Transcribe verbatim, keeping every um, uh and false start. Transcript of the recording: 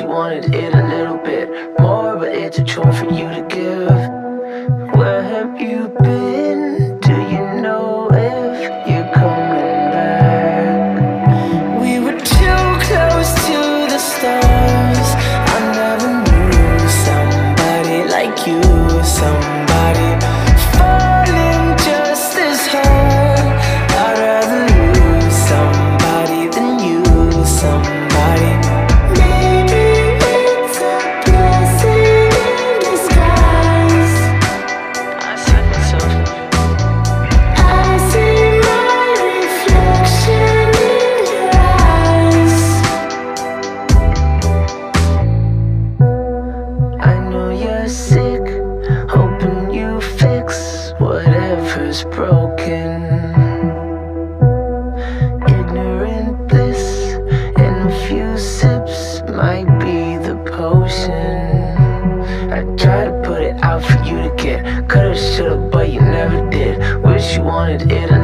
you wanted it a little bit more, but it's a chore for you to give. Where have you been? Do you know if you're coming back? We were too close to the stars. I never knew somebody like you, somebody falling just as hard. I'd rather lose somebody than you, somebody. Maybe it's a blessing in disguise. I said myself. I see my reflection in your eyes. I know you're sick, hoping you fix whatever's broken. Ignorant bliss in a few sips might be the potion. I tried to put it out for you to get, coulda, shoulda, but you never did. Wish you wanted it